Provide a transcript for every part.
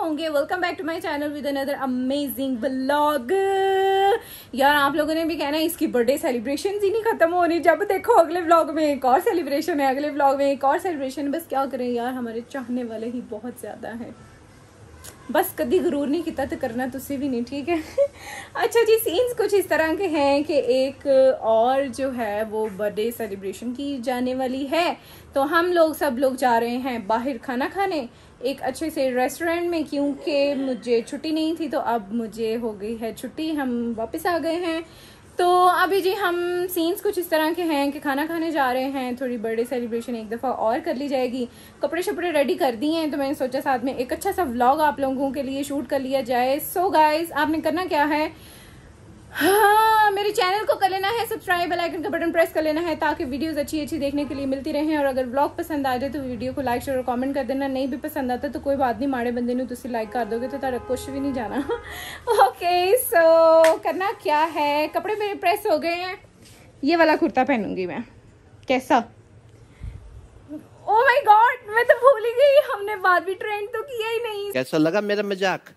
होंगे। Welcome back to my channel with another amazing vlog. यार आप लोगों ने भी कहना है इसकी बर्थडे सेलिब्रेशन ही नहीं खत्म हो रही। जब देखो अगले व्लॉग में एक और सेलिब्रेशन है, अगले व्लॉग में एक और सेलिब्रेशन। बस क्या करें यार, हमारे चाहने वाले ही बहुत ज्यादा हैं। बस कभी गुरूर नहीं किया तो करना तुझसे भी नहीं, ठीक है। अच्छा जी, सीन्स कुछ इस तरह के हैं कि एक और जो है वो बर्थडे सेलिब्रेशन की जाने वाली है, तो हम लोग सब लोग जा रहे हैं बाहर खाना खाने एक अच्छे से रेस्टोरेंट में, क्योंकि मुझे छुट्टी नहीं थी तो अब मुझे हो गई है छुट्टी, हम वापस आ गए हैं। तो अभी जी हम सीन्स कुछ इस तरह के हैं कि खाना खाने जा रहे हैं, थोड़ी बर्थडे सेलिब्रेशन एक दफ़ा और कर ली जाएगी। कपड़े शपड़े रेडी कर दिए हैं, तो मैंने सोचा साथ में एक अच्छा सा व्लॉग आप लोगों के लिए शूट कर लिया जाए। सो गाइज, आपने करना क्या है, हाँ मेरे चैनल को कर लेना है सब्सक्राइब, बेल आइकन का बटन प्रेस कर लेना है ताकि वीडियोस अच्छी अच्छी देखने के लिए मिलती रहें। और अगर व्लॉग पसंद आ जाए तो वीडियो को लाइक शेयर और कमेंट कर देना। नहीं भी पसंद आता तो कोई बात नहीं, माड़े बंदे ने तुसी लाइक कर दोगे तो तारा कुछ भी नहीं जाना। ओके, सो करना क्या है, कपड़े मेरे प्रेस हो गए हैं। ये वाला कुर्ता पहनूंगी मैं, कैसा? ओ माय गॉड, मैं तो भूल ही गई, हमने बारबी ट्रेंड तो किया ही नहीं। कैसा लगा मेरा मजाक?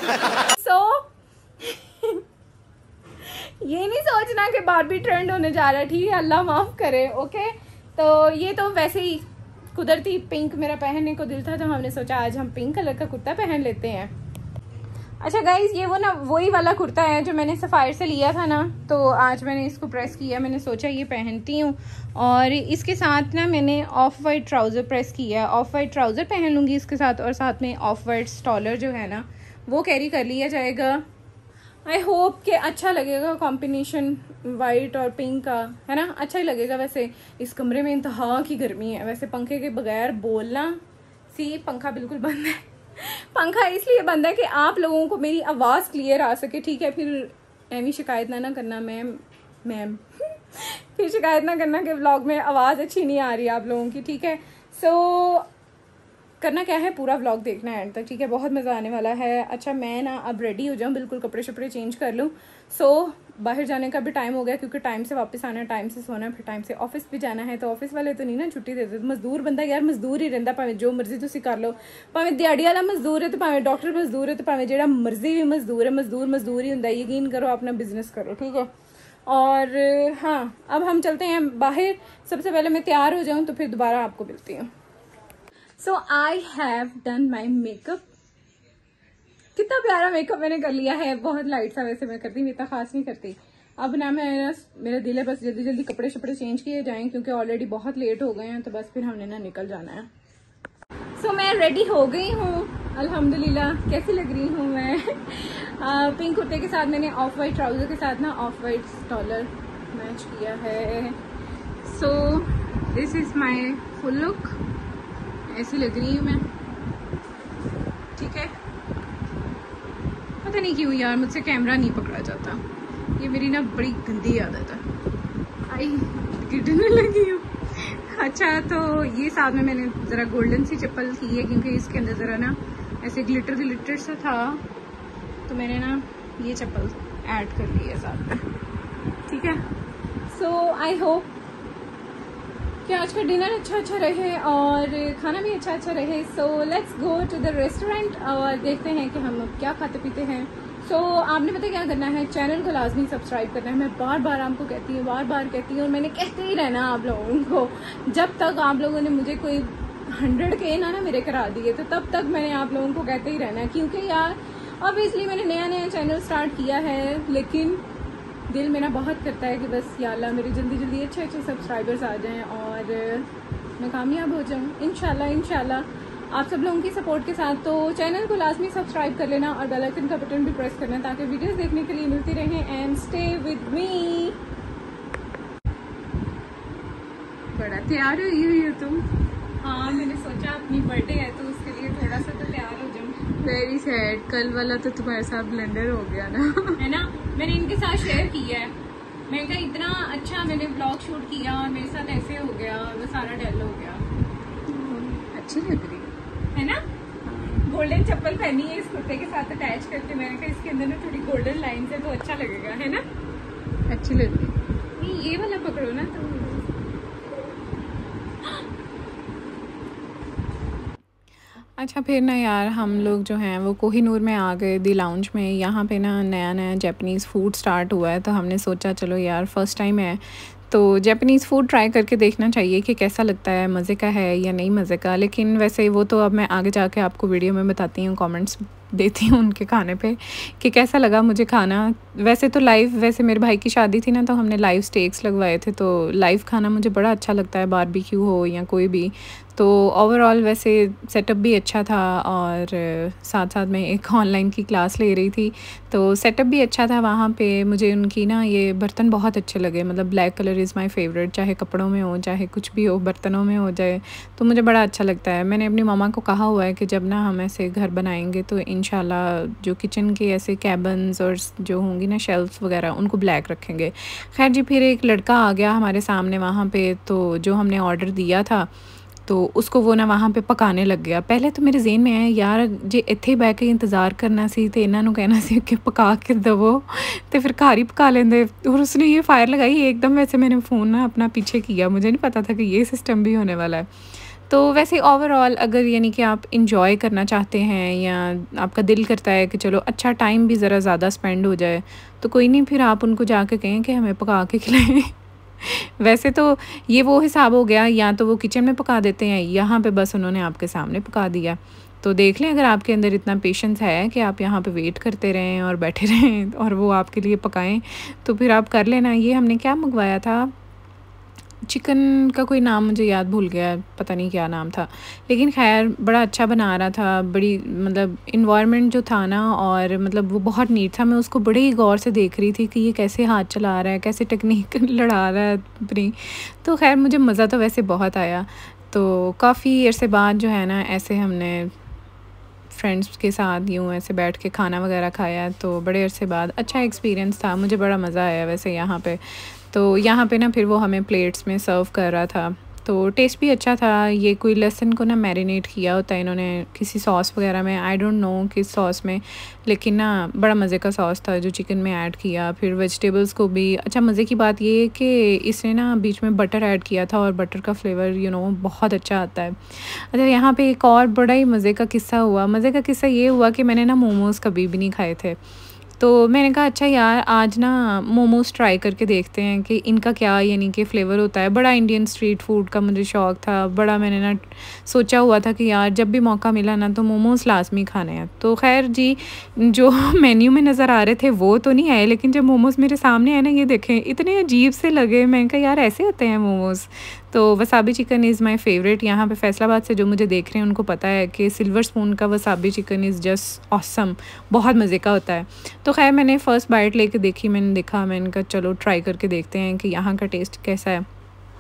ये नहीं सोचना कि बारबी ट्रेंड होने जा रहा है, ठीक है, अल्लाह माफ करे। ओके, तो ये तो वैसे ही कुदरती पिंक मेरा पहनने को दिल था, तो हमने सोचा आज हम पिंक कलर का कुर्ता पहन लेते हैं। अच्छा गाइज, ये वो ना वही वाला कुर्ता है जो मैंने सफायर से लिया था ना, तो आज मैंने इसको प्रेस किया, मैंने सोचा ये पहनती हूँ। और इसके साथ ना मैंने ऑफ वाइट ट्राउज़र प्रेस किया, ऑफ वाइट ट्राउज़र पहन लूँगी इसके साथ, और साथ में ऑफ वाइट स्टॉलर जो है ना वो कैरी कर लिया जाएगा। आई होप कि अच्छा लगेगा कॉम्बिनेशन वाइट और पिंक का, है ना, अच्छा ही लगेगा। वैसे इस कमरे में इंतहा की गर्मी है, वैसे पंखे के बगैर बोलना, सी पंखा बिल्कुल बंद है। पंखा इसलिए बंद है कि आप लोगों को मेरी आवाज़ क्लियर आ सके, ठीक है। फिर ऐवी शिकायत ना करना मैम फिर शिकायत ना करना कि व्लॉग में आवाज़ अच्छी नहीं आ रही आप लोगों की, ठीक है। सो करना क्या है, पूरा व्लॉग देखना है एंड तक, ठीक है, बहुत मज़ा आने वाला है। अच्छा मैं ना अब रेडी हो जाऊँ, बिल्कुल कपड़े शपड़े चेंज कर लूँ। सो बाहर जाने का भी टाइम हो गया, क्योंकि टाइम से वापस आना है, टाइम से सोना है, फिर टाइम से ऑफिस भी जाना है। तो ऑफिस वाले तो नहीं ना छुट्टी देते, मजदूर बंदा यार मजदूर ही रहता, भावें जो मर्जी तुसी कर लो, भावें दिहाड़ी वाला मजदूर है तो भावें डॉक्टर मजदूर है तो भावें जेड़ा मर्जी भी मजदूर है, मजदूर मजदूर ही होंदा। यकीन करो, अपना बिजनेस करो, ठीक है। और हाँ, अब हम चलते हैं बाहर। सबसे पहले मैं तैयार हो जाऊँ तो फिर दोबारा आपको मिलती हूँ। So I have done my makeup. कितना प्यारा मेकअप मैंने कर लिया है, बहुत लाइट सा वैसे मैं करती हूँ, इतना खास नहीं करती। अब ना मेरा दिल है बस जल्दी जल्दी कपड़े शपड़े चेंज किए जाएं, क्योंकि ऑलरेडी बहुत लेट हो गए हैं, तो बस फिर हमने ना निकल जाना है। सो मैं रेडी हो गई हूँ अल्हम्दुलिल्लाह। कैसी लग रही हूँ मैं? पिंक कुर्ते के साथ मैंने ऑफ वाइट ट्राउजर के साथ ना ऑफ वाइट स्टॉलर मैच किया है। So this is my full look, ऐसी लग रही हूँ मैं, ठीक है। पता नहीं क्यों यार मुझसे कैमरा नहीं पकड़ा जाता, ये मेरी ना बड़ी गंदी आदत है। आई गिरने लगी हूँ। अच्छा, तो ये साथ में मैंने ज़रा गोल्डन सी चप्पल की है, क्योंकि इसके अंदर ज़रा ना ऐसे ग्लिटर सा था, तो मैंने ना ये चप्पल ऐड कर ली है साथ में, ठीक है। सो आई होप कि आज का डिनर अच्छा रहे और खाना भी अच्छा रहे। So let's go to the restaurant और देखते हैं कि हम अब क्या खाते पीते हैं। सो आपने पता क्या करना है, चैनल को लाजमी सब्सक्राइब करना है। मैं बार बार आपको कहती हूँ, बार बार कहती हूँ, और मैंने कहते ही रहना आप लोगों को, जब तक आप लोगों ने मुझे कोई 100K ना मेरे करा दिए, तो तब तक मैंने आप लोगों को कहते ही रहना है। क्योंकि यार ऑब्वियसली मैंने नया चैनल स्टार्ट किया है, लेकिन दिल मेरा बहुत करता है कि बस या अल्लाह मेरे जल्दी अच्छे सब्सक्राइबर्स आ जाएं और मैं कामयाब हो जाऊं इंशाल्लाह आप सब लोगों की सपोर्ट के साथ। तो चैनल को लाजमी सब्सक्राइब कर लेना और बेल आइकन का बटन भी प्रेस करना, ताकि वीडियोस देखने के लिए मिलती रहें। And stay with me. बड़ा तैयार हुई हो तुम? हाँ, मैंने सोचा अपनी बर्थडे है तो उसके लिए थोड़ा सा तो तैयार हो जाऊँ। वेरी सैड, कल वाला तो तुम्हारे साथ ब्लेंडर हो गया ना, है ना। मैंने इनके साथ शेयर किया है, मैंने कहा इतना अच्छा मैंने ब्लॉग शूट किया और मेरे साथ ऐसे हो गया, वो सारा डल हो गया। अच्छी लग रही है ना। गोल्डन चप्पल पहनी है इस कुर्ते के साथ अटैच करके, मैंने कहा इसके अंदर ना थोड़ी गोल्डन लाइन है तो अच्छा लगेगा, है ना। अच्छी लग रही नहीं, ये वाला पकड़ो ना तो। अच्छा फिर ना यार हम लोग जो हैं वो कोहिनूर में आ गए दी लाउंज में। यहाँ पे ना नया नया जापानीज़ फूड स्टार्ट हुआ है, तो हमने सोचा चलो यार फ़र्स्ट टाइम है तो जापानीज़ फ़ूड ट्राई करके देखना चाहिए कि कैसा लगता है, मज़े का है या नहीं मज़े का। लेकिन वैसे वो तो अब मैं आगे जाके आपको वीडियो में बताती हूँ, कमेंट्स देती हूँ उनके खाने पे कि कैसा लगा मुझे खाना। वैसे तो वैसे मेरे भाई की शादी थी ना, तो हमने लाइव स्टेक्स लगवाए थे, तो लाइव खाना मुझे बड़ा अच्छा लगता है, बारबेक्यू हो या कोई भी। तो ओवरऑल वैसे सेटअप भी अच्छा था, और साथ साथ में एक ऑनलाइन की क्लास ले रही थी, तो सेटअप भी अच्छा था वहाँ पे। मुझे उनकी ना ये बर्तन बहुत अच्छे लगे, मतलब black colour is my favourite, चाहे कपड़ों में हो चाहे कुछ भी हो, बर्तनों में हो जाए तो मुझे बड़ा अच्छा लगता है। मैंने अपनी मम्मा को कहा हुआ है कि जब ना हम ऐसे घर बनाएंगे तो इंशाल्लाह जो किचन के ऐसे कैबन्स और जो होंगी ना शेल्फ्स वगैरह, उनको ब्लैक रखेंगे। खैर जी, फिर एक लड़का आ गया हमारे सामने वहाँ पे, तो जो हमने ऑर्डर दिया था तो उसको वो ना वहाँ पे पकाने लग गया। पहले तो मेरे ज़हन में आया यार जे इत्थे बह के इंतज़ार करना सी ते इन्हां नूं कहना सी कि पका के दवो तो फिर घर ही पका लेंदे। और उसने ये फायर लगाई एकदम। वैसे मैंने फ़ोन ना अपना पीछे किया, मुझे नहीं पता था कि ये सिस्टम भी होने वाला है। तो वैसे ओवरऑल अगर यानी कि आप इंजॉय करना चाहते हैं या आपका दिल करता है कि चलो अच्छा टाइम भी ज़रा ज़्यादा स्पेंड हो जाए, तो कोई नहीं, फिर आप उनको जाके कहें कि हमें पका के खिलाएं। वैसे तो ये वो हिसाब हो गया, या तो वो किचन में पका देते हैं, यहाँ पे बस उन्होंने आपके सामने पका दिया। तो देख लें, अगर आपके अंदर इतना पेशेंस है कि आप यहाँ पे वेट करते रहें और बैठे रहें और वो आपके लिए पकाएं, तो फिर आप कर लेना। ये हमने क्या मंगवाया था, चिकन का कोई नाम मुझे याद भूल गया, पता नहीं क्या नाम था, लेकिन खैर बड़ा अच्छा बना रहा था। बड़ी मतलब इन्वायरमेंट जो था ना, और मतलब वो बहुत नीट था। मैं उसको बड़े ही गौर से देख रही थी कि ये कैसे हाथ चला रहा है, कैसे टेक्निक लड़ा रहा है अपनी। तो खैर मुझे मज़ा तो वैसे बहुत आया। तो काफ़ी अरसे बाद जो है ना, ऐसे हमने फ्रेंड्स के साथ यूँ ऐसे बैठ के खाना वगैरह खाया, तो बड़े अरसे बाद अच्छा एक्सपीरियंस था, मुझे बड़ा मज़ा आया वैसे यहाँ पे। तो यहाँ पे ना फिर वो हमें प्लेट्स में सर्व कर रहा था, तो टेस्ट भी अच्छा था। ये कोई लहसुन को ना मैरिनेट किया होता है इन्होंने किसी सॉस वगैरह में, आई डोंट नो किस सॉस में, लेकिन ना बड़ा मज़े का सॉस था जो चिकन में ऐड किया। फिर वेजिटेबल्स को भी अच्छा, मज़े की बात ये है कि इसने ना बीच में बटर ऐड किया था, और बटर का फ्लेवर बहुत अच्छा आता है। अच्छा, यहाँ पे एक और बड़ा ही मज़े का किस्सा हुआ। मज़े का किस्सा ये हुआ कि मैंने ना मोमोज़ कभी भी नहीं खाए थे, तो मैंने कहा अच्छा यार आज ना मोमोज़ ट्राई करके देखते हैं कि इनका क्या यानी कि फ़्लेवर होता है। बड़ा इंडियन स्ट्रीट फूड का मुझे शौक़ था, बड़ा मैंने ना सोचा हुआ था कि यार जब भी मौका मिला ना तो मोमोज़ लाज़मी खाने हैं। तो खैर जी, जो मेन्यू में नज़र आ रहे थे वो तो नहीं आए, लेकिन जब मोमोज़ मेरे सामने आए ना, ये देखें इतने अजीब से लगे। मैंने कहा यार ऐसे होते हैं मोमोज़। तो wasabi chicken is my favourite. यहाँ पे फैसलाबाद से जो मुझे देख रहे हैं उनको पता है कि सिल्वर स्पून का wasabi chicken is just awesome, बहुत मज़े का होता है। तो खैर मैंने फ़र्स्ट बाइट लेके देखी, मैंने कहा चलो ट्राई करके देखते हैं कि यहाँ का टेस्ट कैसा है।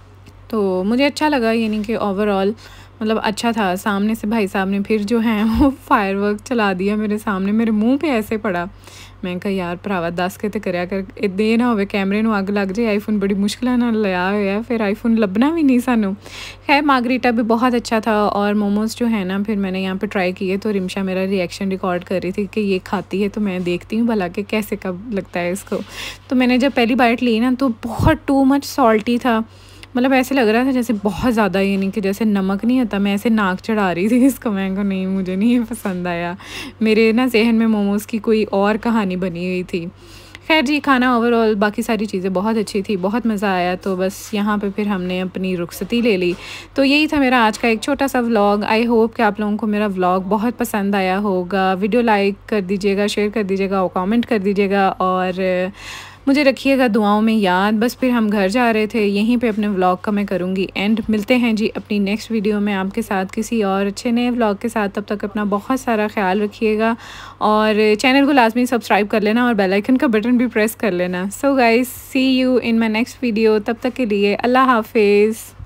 तो मुझे अच्छा लगा, यानी कि ओवरऑल मतलब अच्छा था। सामने से भाई साहब ने फिर जो है वो फायरवर्क चला दिया मेरे सामने, मेरे मुंह पे ऐसे पड़ा। मैं कहा यार भरावा दस के तो करया कर, इदे ना होवे कैमरे नूं अग लग जाए। आईफोन बड़ी मुश्किल नाल लिया होया, फिर आईफोन लभना भी नहीं सानू। खैर मार्गरीटा भी बहुत अच्छा था, और मोमोज़ जो है ना फिर मैंने यहाँ पे ट्राई किए, तो रिमशा मेरा रिएक्शन रिकॉर्ड कर रही थी कि ये खाती है, तो मैं देखती हूँ भला कि कैसे कब लगता है इसको। तो मैंने जब पहली बाइट ली ना तो बहुत टू मच सॉल्टी था, मतलब ऐसे लग रहा था जैसे बहुत ज़्यादा, यानी कि जैसे नमक नहीं होता, मैं ऐसे नाक चढ़ा रही थी इसको। मैं को नहीं, मुझे नहीं ये पसंद आया। मेरे ना जहन में मोमोज़ की कोई और कहानी बनी हुई थी। खैर जी, खाना ओवरऑल बाकी सारी चीज़ें बहुत अच्छी थी, बहुत मज़ा आया। तो बस यहाँ पे फिर हमने अपनी रुखसती ले ली। तो यही था मेरा आज का एक छोटा सा व्लॉग। आई होप कि आप लोगों को मेरा व्लॉग बहुत पसंद आया होगा। वीडियो लाइक कर दीजिएगा, शेयर कर दीजिएगा और कमेंट कर दीजिएगा, और मुझे रखिएगा दुआओं में याद। बस फिर हम घर जा रहे थे, यहीं पे अपने व्लॉग का मैं करूँगी एंड। मिलते हैं जी अपनी नेक्स्ट वीडियो में आपके साथ किसी और अच्छे नए व्लॉग के साथ। तब तक अपना बहुत सारा ख्याल रखिएगा, और चैनल को लाजमी सब्सक्राइब कर लेना और बेल आइकन का बटन भी प्रेस कर लेना। So guys, see you in my next video. तब तक के लिए अल्लाह हाफिज़।